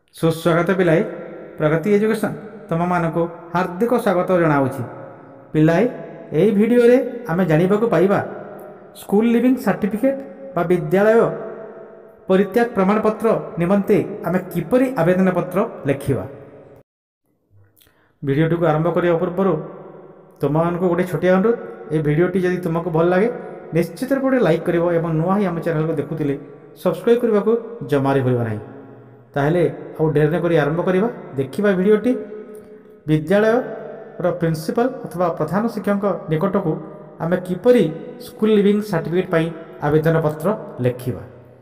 सुस्वागत पिलाए प्रगति एजुकेशन तुम मानक हार्दिक स्वागत जनावि पिलाए यही वीडियो रे आमे जानिबा को पाइबा स्कूल लिविंग सर्टिफिकेट बा विद्यालय परित्याग प्रमाणपत्र निमंते आमे किपरि आवेदन पत्र लेखिबा। वीडियो को आरंभ करने पूर्व तुम मानक गोटे छोटिया अनुरोध, ये वीडियोटी जदि तुमको भल लगे निश्चित रूप से लाइक करिवो एवं नुआ ही आम चैनल को देखुले सब्सक्राइब करने को जमारे भूल ना। ताहले आउ डेर न करी आरंभ करवा देखिबा वीडियोटी विद्यालय प्रिंसिपल अथवा प्रधान शिक्षक निकट को आम किपरि स्कूल लिविंग सर्टिफिकेट पाई आवेदन पत्र लेखिबा।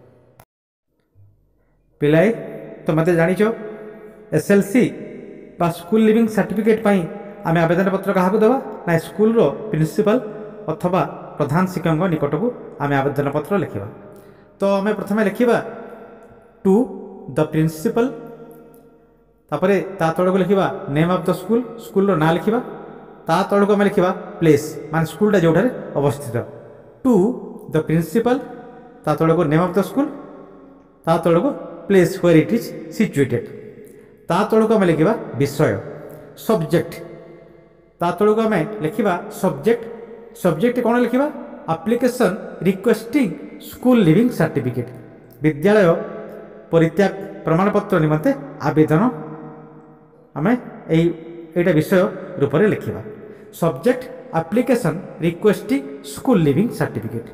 पिलाए तो मते जानिछ एसएलसी बा स्कूल लिविंग सर्टिफिकेट पाई आम आवेदन पत्र क्या देवा ना स्कूल रो प्रिंसिपल अथवा प्रधान शिक्षक निकट को आम आवेदन पत्र लिखा। तो आम प्रथम लिखा टू द प्रिंसिपल, तापर ता तल को लिखा name of the school, school ना लिखा। ता तल को आम लिखा प्लेस मान स्कूलटा जो अवस्थित। टू द प्रिंसिपल, ता तल को नेम ऑफ द स्कूल, ता तल को place where it is situated. ता तल को आम लिखा विषय सब्जेक्ट, ता तल को आम लिखा सब्जेक्ट। सब्जेक्ट कौन लिखा application requesting school leaving certificate, विद्यालय परित्याग प्रमाणपत्र निमंते आवेदन आम एटा विषय रूप में लिखा। Subject application requesting school leaving certificate.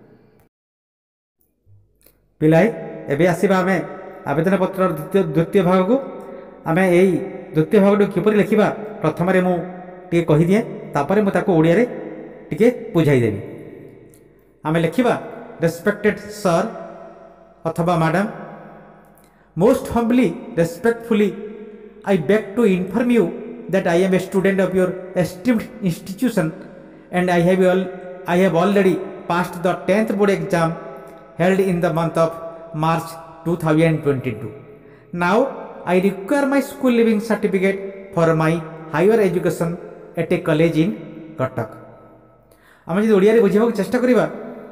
पिलाए एबे आसीबा आम आवेदन पत्र द्वितीय भाग को। आम यही द्वितीय भाग किपरि लिखा प्रथम मुझे कहीदिए, तापर मुझे ओडिया रे टिके बुझाई देवी। आम लिखा रेस्पेक्टेड सर अथवा madam, most humbly respectfully I beg to inform you that I am a student of your esteemed institution and I have already passed the 10th board exam held in the month of March 2022. Now I require my school living certificate for my higher education at a college in Cuttack. आम जो ओडिया बुझा चेष्टा करवा,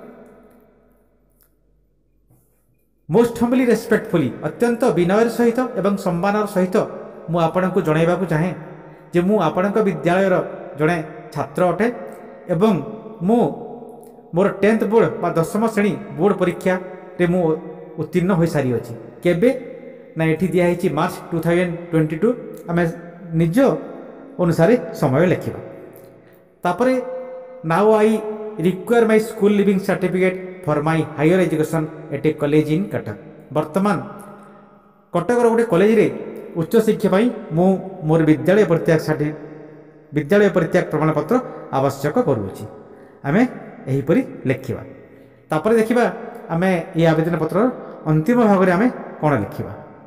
most humbly respectfully अत्यंत विनयर सहित एवं सम्मानर सहित मु आपण को जनइबा चाहे जे मु आपण विद्यालय जड़े छात्र अटे एवं मु मोर 10th बोर्ड बा 10म श्रेणी बोर्ड परीक्षा रे मु उत्तीर्ण हो सारी अच्छी। केबे ना ये दिखाई मार्च 2022। आम निज अनुसार समय लिखा। तापर now I require my school leaving certificate for my higher education at a college in Cuttack. वर्तमान कटकर गोटे कॉलेज रे उच्च शिक्षा पाई मु मोर विद्यालय परित्याग प्रमाणपत्र आवश्यक करुँची। आम यहीपरि लिखा। तापर देखिबा आम ये आवेदन पत्र अंतिम भाग में आम कौन लिखा।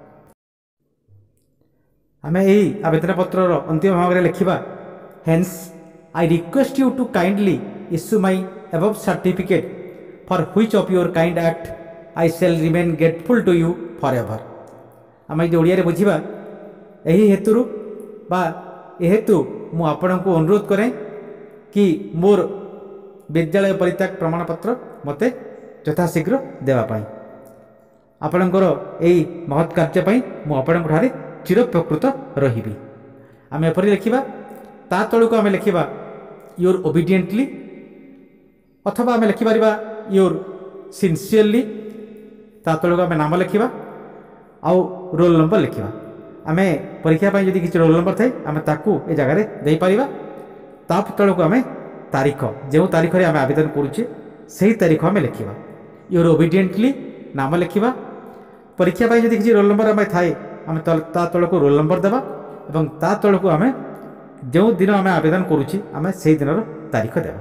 आम यही आवेदन पत्र अंतिम भाग में लिखा hence I request you to kindly issue my above certificate for which of your kind act I shall remain grateful to you forever. आम जो ओडिया बुझा यही हेतु बा हेतु मु आपण को अनुरोध करें कि मोर विद्यालय परित्याग प्रमाणपत्र मते यथाशीघ्र देवाई। आपणकर यही महत् कार्य मु आपण चिरप्रकृत रही। आम एपरी लिखा। ता तलू को आम लिखा योर ओबिडिएंटली अथवा आम लिखिपर योर सिनसीयरली। ता तलू को आम नाम लिखा आउ रोल नंबर लिखा। आम परीक्षा जदि किसी रोल नंबर थाए आम ताकू ए जगार दे पारिबा। ता तलू को आम तारीख जो तारीख रे आम आवेदन करुचे सही तारीख आम लिखा। योर ओबिडिएंटली नाम लिखा। परीक्षा जदि किसी रोल नंबर आम थाए आम ता तलू को रोल नंबर देवा और ता तलू को आम जो दिन आम आवेदन करुची आम से दिन तारीख देवा।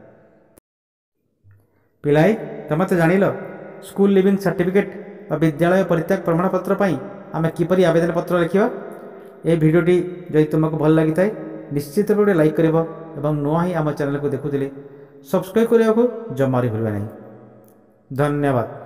पिलाए तुम तो जान स्कूल लिविंग सर्टिफिकेट विद्यालय परित्याग प्रमाणपत्र आम किपरि आवेदन पत्र लिखा। ये भिडियोटी जदि तुमको भल लगी थाए निश्चित रूप से लाइक कर नुआ ही आम चैनल को देखुले सब्सक्राइब करने को जमारी भूल नहीं। धन्यवाद।